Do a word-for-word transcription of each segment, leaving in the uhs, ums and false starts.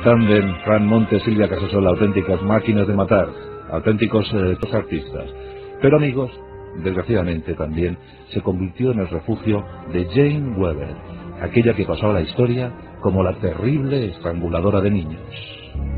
tándem Fran Montes, Silvia Casasola, auténticas máquinas de matar, auténticos eh, artistas. Pero amigos, desgraciadamente también se convirtió en el refugio de Jane Weber, aquella que pasó a la historia como la terrible estranguladora de niños.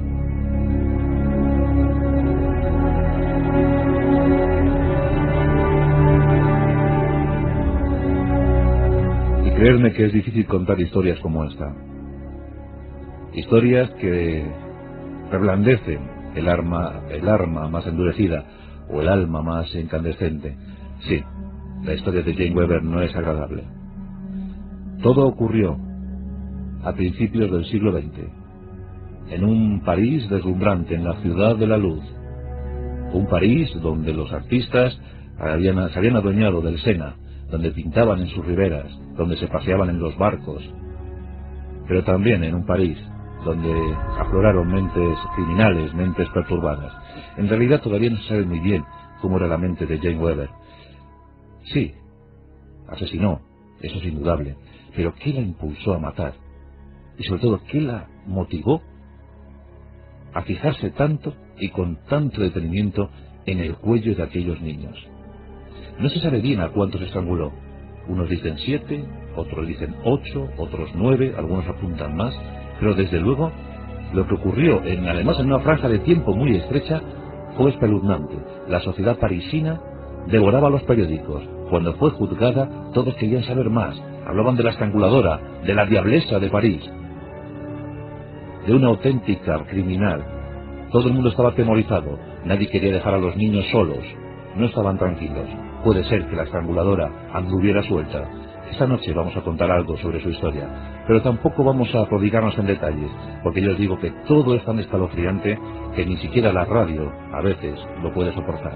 Y creedme que es difícil contar historias como esta. Historias que reblandecen el arma, el arma más endurecida o el alma más incandescente. Sí, la historia de Jane Weber no es agradable. Todo ocurrió a principios del siglo veinte, en un París deslumbrante, en la ciudad de la luz. Un París donde los artistas habían, se habían adueñado del Sena, donde pintaban en sus riberas, donde se paseaban en los barcos. Pero también en un París donde afloraron mentes criminales, mentes perturbadas. En realidad todavía no se sabe muy bien cómo era la mente de Jane Weber. Sí, asesinó, eso es indudable, pero ¿qué la impulsó a matar? Y sobre todo, ¿qué la motivó a fijarse tanto y con tanto detenimiento en el cuello de aquellos niños? No se sabe bien a cuántos estranguló. Unos dicen siete, otros dicen ocho, otros nueve, algunos apuntan más, pero desde luego lo que ocurrió, en, además en una franja de tiempo muy estrecha, fue espeluznante. La sociedad parisina devoraba los periódicos. Cuando fue juzgada, todos querían saber más. Hablaban de la estranguladora, de la diablesa de París, de una auténtica criminal. Todo el mundo estaba atemorizado. Nadie quería dejar a los niños solos. No estaban tranquilos. Puede ser que la estranguladora anduviera suelta. Esta noche vamos a contar algo sobre su historia, pero tampoco vamos a prodigarnos en detalles, porque yo os digo que todo es tan escalofriante que ni siquiera la radio a veces lo puede soportar.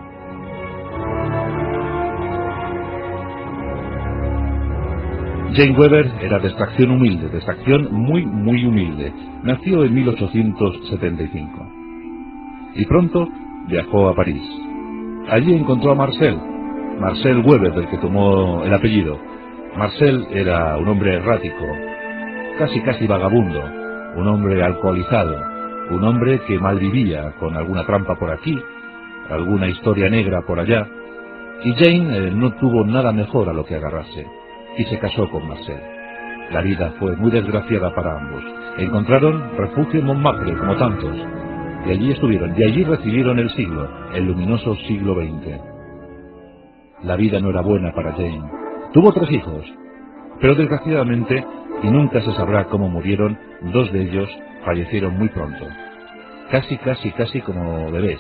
Jane Weber era de extracción humilde, de extracción muy, muy humilde. Nació en mil ochocientos setenta y cinco. Y pronto viajó a París. Allí encontró a Marcel, Marcel Weber, del que tomó el apellido. Marcel era un hombre errático, casi casi vagabundo, un hombre alcoholizado, un hombre que malvivía con alguna trampa por aquí, alguna historia negra por allá, y Jane eh, no tuvo nada mejor a lo que agarrarse, y se casó con Marcel. La vida fue muy desgraciada para ambos. Encontraron refugio en Montmartre, como tantos, y allí estuvieron, y allí recibieron el siglo, el luminoso siglo veinte. La vida no era buena para Jane. Tuvo tres hijos, pero desgraciadamente, y nunca se sabrá cómo murieron, dos de ellos fallecieron muy pronto, casi, casi, casi como bebés.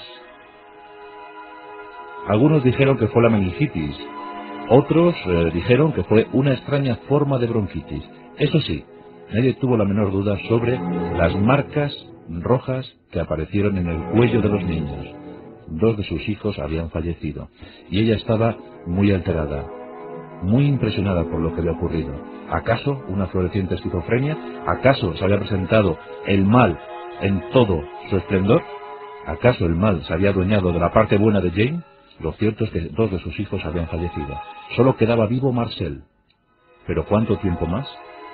Algunos dijeron que fue la meningitis, otros eh, dijeron que fue una extraña forma de bronquitis. Eso sí, nadie tuvo la menor duda sobre las marcas rojas que aparecieron en el cuello de los niños. Dos de sus hijos habían fallecido, y ella estaba muy alterada, muy impresionada por lo que había ocurrido. ¿Acaso una floreciente esquizofrenia? ¿Acaso se había presentado el mal en todo su esplendor? ¿Acaso el mal se había adueñado de la parte buena de Jane? Lo cierto es que dos de sus hijos habían fallecido. Solo quedaba vivo Marcel. ¿Pero cuánto tiempo más?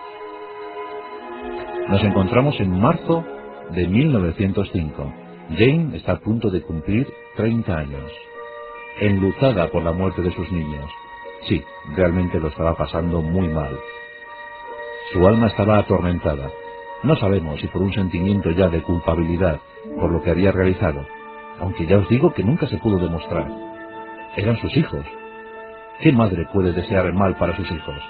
Nos encontramos en marzo de mil novecientos cinco. Jane está a punto de cumplir treinta años. Enlutada por la muerte de sus niños. Sí, realmente lo estaba pasando muy mal. Su alma estaba atormentada. No sabemos si por un sentimiento ya de culpabilidad por lo que había realizado, aunque ya os digo que nunca se pudo demostrar. Eran sus hijos. ¿Qué madre puede desear el mal para sus hijos?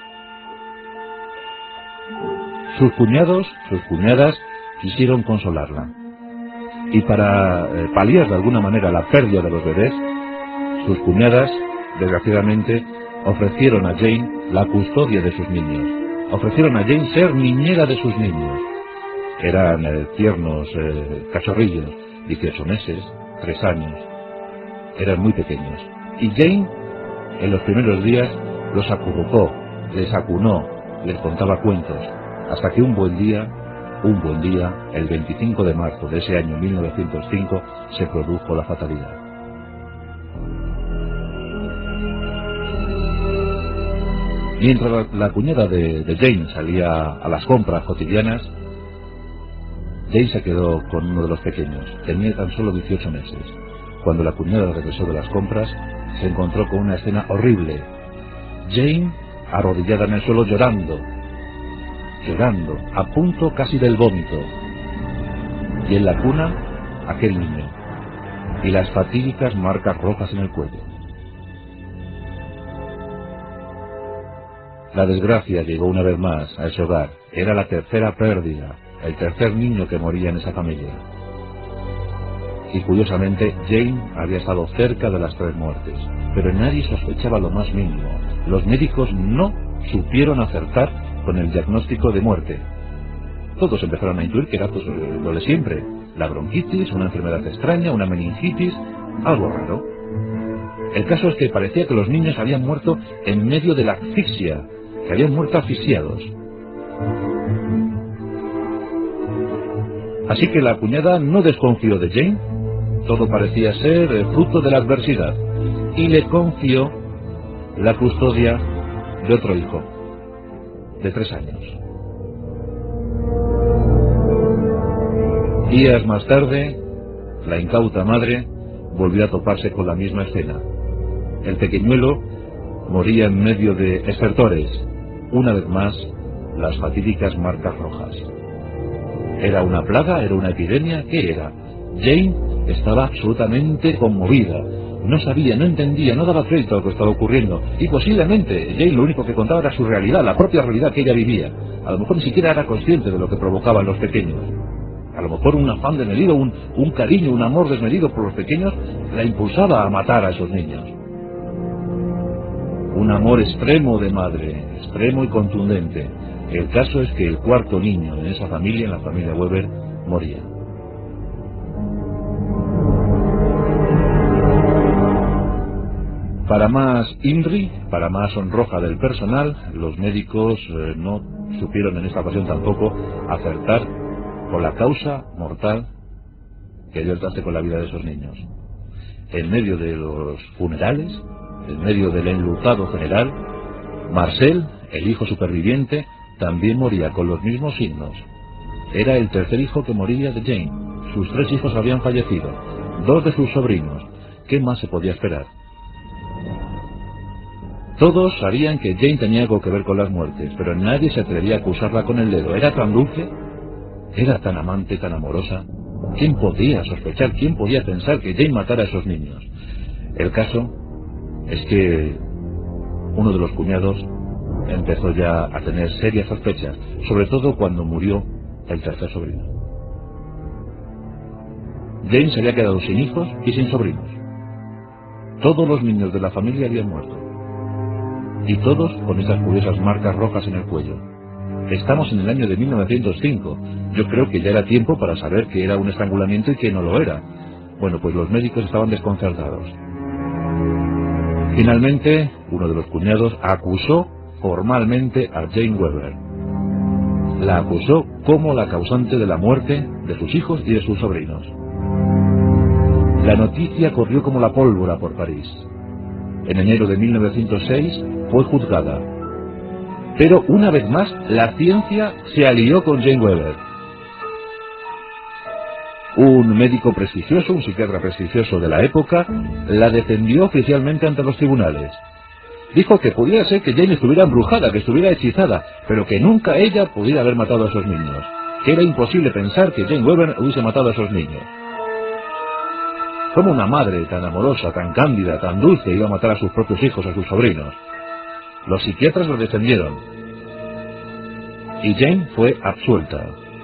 Sus cuñados, sus cuñadas, quisieron consolarla. Y para eh, paliar de alguna manera la pérdida de los bebés, sus cuñadas, desgraciadamente, ofrecieron a Jane la custodia de sus niños. Ofrecieron a Jane ser niñera de sus niños. Eran eh, tiernos eh, cachorrillos, dieciocho meses, tres años. Eran muy pequeños. Y Jane, en los primeros días, los acurrucó, les acunó, les contaba cuentos, hasta que un buen día, un buen día, el veinticinco de marzo de ese año mil novecientos cinco, se produjo la fatalidad. Mientras la, la cuñada de, de Jane salía a las compras cotidianas, Jane se quedó con uno de los pequeños. Tenía tan solo dieciocho meses. Cuando la cuñada regresó de las compras, se encontró con una escena horrible. Jane arrodillada en el suelo llorando, llorando, a punto casi del vómito. Y en la cuna, aquel niño, y las fatídicas marcas rojas en el cuello. La desgracia llegó una vez más a ese hogar. Era la tercera pérdida, el tercer niño que moría en esa familia. Y curiosamente, Jane había estado cerca de las tres muertes, pero nadie sospechaba lo más mínimo. Los médicos no supieron acertar con el diagnóstico de muerte. Todos empezaron a intuir que era pues, lo de siempre: la bronquitis, una enfermedad extraña, una meningitis, algo raro. El caso es que parecía que los niños habían muerto en medio de la asfixia, que habían muerto asfixiados. Así que la cuñada no desconfió de Jane. Todo parecía ser el fruto de la adversidad, y le confió la custodia de otro hijo, de tres años. Días más tarde, la incauta madre volvió a toparse con la misma escena. El pequeñuelo moría en medio de estertores. Una vez más, las fatídicas marcas rojas. ¿Era una plaga? ¿Era una epidemia? ¿Qué era? Jane estaba absolutamente conmovida. No sabía, no entendía, no daba crédito a lo que estaba ocurriendo. Y posiblemente Jane lo único que contaba era su realidad, la propia realidad que ella vivía. A lo mejor ni siquiera era consciente de lo que provocaban los pequeños. A lo mejor un afán desmedido, un, un cariño, un amor desmedido por los pequeños la impulsaba a matar a esos niños. Un amor extremo de madre, extremo y contundente. El caso es que el cuarto niño en esa familia, en la familia Weber, moría. Para más INRI, para más sonroja del personal, los médicos eh, no supieron en esta ocasión tampoco acertar con la causa mortal que dio el traste con la vida de esos niños. En medio de los funerales, en medio del enlutado general, Marcel, el hijo superviviente, también moría con los mismos signos. Era el tercer hijo que moría de Jane. Sus tres hijos habían fallecido, dos de sus sobrinos. ¿Qué más se podía esperar? Todos sabían que Jane tenía algo que ver con las muertes, pero nadie se atrevía a acusarla con el dedo. Era tan dulce, era tan amante, tan amorosa. ¿Quién podía sospechar, quién podía pensar que Jane matara a esos niños? El caso es que uno de los cuñados empezó ya a tener serias sospechas, sobre todo cuando murió el tercer sobrino. Jane se había quedado sin hijos y sin sobrinos. Todos los niños de la familia habían muerto. Y todos con esas curiosas marcas rojas en el cuello. Estamos en el año de mil novecientos cinco. Yo creo que ya era tiempo para saber que era un estrangulamiento y que no lo era. Bueno, pues los médicos estaban desconcertados. Finalmente, uno de los cuñados acusó formalmente a Jane Weber. La acusó como la causante de la muerte de sus hijos y de sus sobrinos. La noticia corrió como la pólvora por París. En enero de mil novecientos seis fue juzgada. Pero una vez más, la ciencia se alió con Jane Weber. Un médico prestigioso, un psiquiatra prestigioso de la época, la defendió oficialmente ante los tribunales. Dijo que podía ser que Jane estuviera embrujada, que estuviera hechizada, pero que nunca ella pudiera haber matado a esos niños. Que era imposible pensar que Jane Weber hubiese matado a esos niños. ¿Cómo una madre tan amorosa, tan cándida, tan dulce iba a matar a sus propios hijos, a sus sobrinos? Los psiquiatras lo defendieron. Y Jane fue absuelta.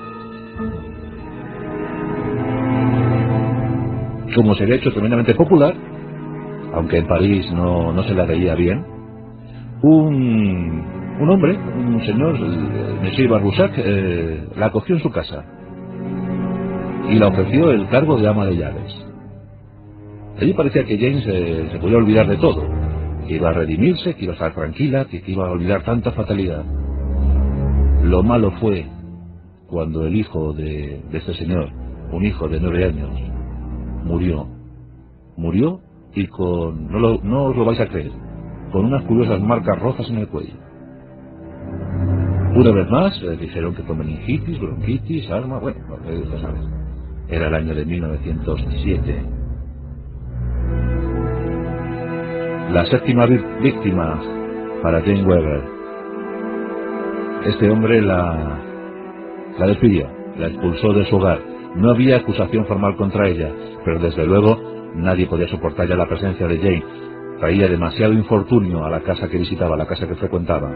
Como se había hecho tremendamente popular, aunque en París no, no se la veía bien, un, un hombre, un señor, el Monsieur Barbusac, eh, la acogió en su casa y le ofreció el cargo de ama de llaves. Allí parecía que Jane se, se podía olvidar de todo, que iba a redimirse, que iba a estar tranquila, que iba a olvidar tanta fatalidad. Lo malo fue cuando el hijo de, de este señor, un hijo de nueve años, murió. Murió y con, no, lo, no os lo vais a creer, con unas curiosas marcas rojas en el cuello. Una vez más, eh, dijeron que fue meningitis, bronquitis, asma, bueno, eh, ya sabes. Era el año de mil novecientos siete. La séptima víctima para Jane Weber. Este hombre la, la despidió, la expulsó de su hogar. No había acusación formal contra ella, pero desde luego nadie podía soportar ya la presencia de Jane. Traía demasiado infortunio a la casa que visitaba, a la casa que frecuentaba.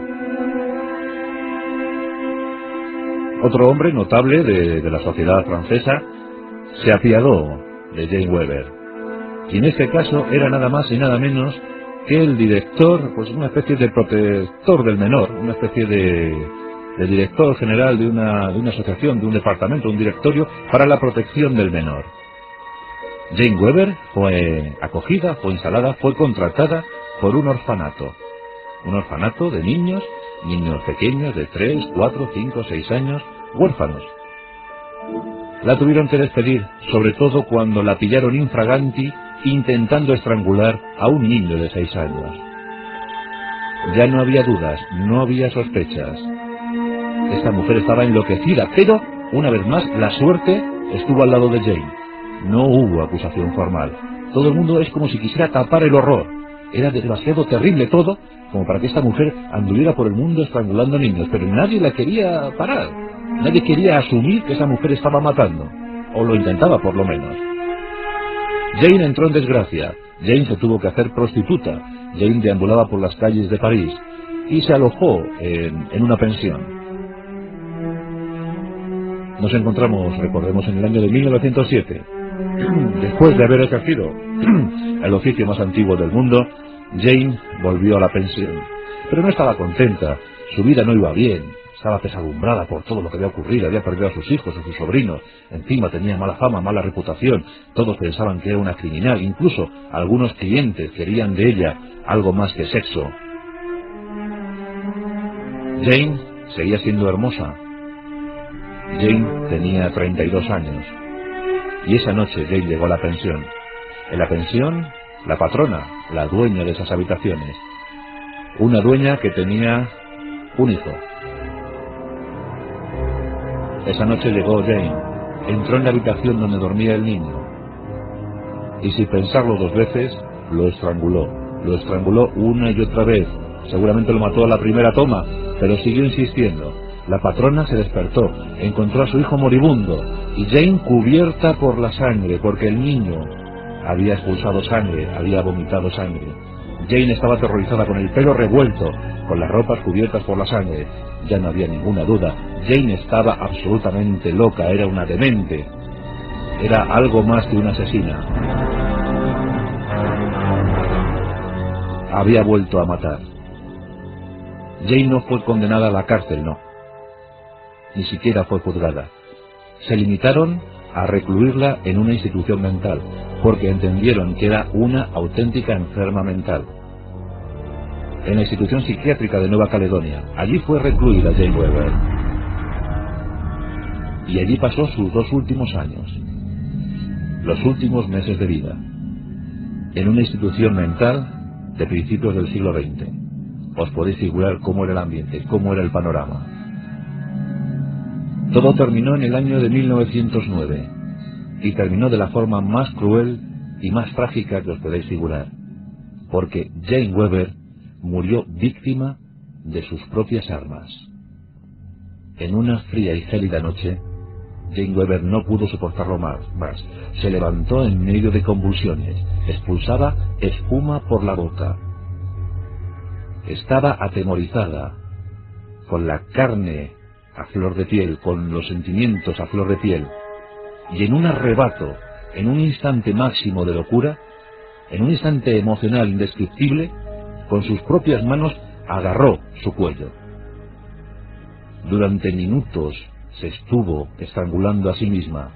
Otro hombre notable de, de la sociedad francesa se apiadó de Jane Weber, y en este caso era nada más y nada menos que el director, pues una especie de protector del menor, una especie de, de director general de una, de una asociación, de un departamento, un directorio para la protección del menor. Jane Weber fue acogida, fue instalada, fue contratada por un orfanato, un orfanato de niños, niños pequeños de tres, cuatro, cinco, seis años, huérfanos. La tuvieron que despedir, sobre todo cuando la pillaron infraganti intentando estrangular a un niño de seis años. Ya no había dudas, no había sospechas. Esta mujer estaba enloquecida, pero, una vez más, la suerte estuvo al lado de Jane. No hubo acusación formal. Todo el mundo es como si quisiera tapar el horror. Era demasiado terrible todo como para que esta mujer anduviera por el mundo estrangulando niños, pero nadie la quería parar. Nadie quería asumir que esa mujer estaba matando, o lo intentaba por lo menos. Jane entró en desgracia. Jane se tuvo que hacer prostituta. Jane deambulaba por las calles de París y se alojó en, en una pensión. Nos encontramos, recordemos, en el año de mil novecientos siete. Después de haber ejercido el oficio más antiguo del mundo, Jane volvió a la pensión. Pero no estaba contenta, su vida no iba bien, estaba pesadumbrada por todo lo que había ocurrido, había perdido a sus hijos, a sus sobrinos, encima tenía mala fama, mala reputación, todos pensaban que era una criminal, incluso algunos clientes querían de ella algo más que sexo. Jane seguía siendo hermosa. Jane tenía treinta y dos años. Y esa noche Jane llegó a la pensión. En la pensión, la patrona, la dueña de esas habitaciones. Una dueña que tenía un hijo. Esa noche llegó Jane. Entró en la habitación donde dormía el niño. Y sin pensarlo dos veces, lo estranguló. Lo estranguló una y otra vez. Seguramente lo mató a la primera toma, pero siguió insistiendo. La patrona se despertó, encontró a su hijo moribundo, y Jane cubierta por la sangre, porque el niño había expulsado sangre, había vomitado sangre. Jane estaba aterrorizada, con el pelo revuelto, con las ropas cubiertas por la sangre. Ya no había ninguna duda, Jane estaba absolutamente loca, era una demente, era algo más que una asesina. Había vuelto a matar. Jane no fue condenada a la cárcel, no. Ni siquiera fue juzgada. Se limitaron a recluirla en una institución mental, porque entendieron que era una auténtica enferma mental. En la institución psiquiátrica de Nueva Caledonia, allí fue recluida Jane Weber. Y allí pasó sus dos últimos años, los últimos meses de vida, en una institución mental de principios del siglo veinte. Os podéis figurar cómo era el ambiente, cómo era el panorama. Todo terminó en el año de mil novecientos nueve, y terminó de la forma más cruel y más trágica que os podéis figurar, porque Jane Weber murió víctima de sus propias armas. En una fría y gélida noche, Jane Weber no pudo soportarlo más, más. Se levantó en medio de convulsiones, expulsaba espuma por la boca. Estaba atemorizada, con la carne a flor de piel, con los sentimientos a flor de piel, y en un arrebato, en un instante máximo de locura, en un instante emocional indescriptible, con sus propias manos agarró su cuello. Durante minutos se estuvo estrangulando a sí misma.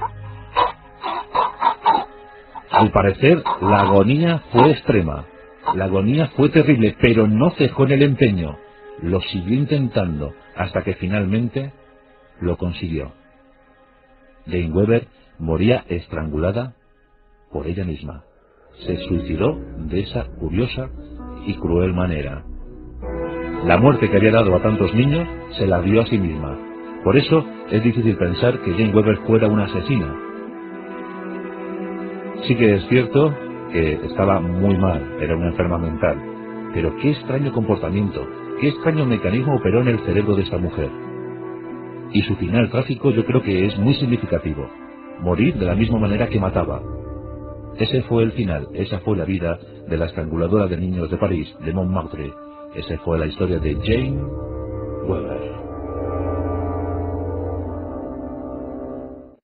Al parecer, la agonía fue extrema, la agonía fue terrible, pero no cejó en el empeño. Lo siguió intentando hasta que finalmente lo consiguió. Jane Weber moría estrangulada por ella misma. Se suicidó de esa curiosa y cruel manera. La muerte que había dado a tantos niños se la dio a sí misma. Por eso es difícil pensar que Jane Weaver fuera una asesina. Sí que es cierto que estaba muy mal, era una enferma mental. Pero qué extraño comportamiento, qué extraño mecanismo operó en el cerebro de esta mujer. Y su final trágico yo creo que es muy significativo. Morir de la misma manera que mataba. Ese fue el final, esa fue la vida de la estranguladora de niños de París, de Montmartre. Esa fue la historia de Jane Weaver.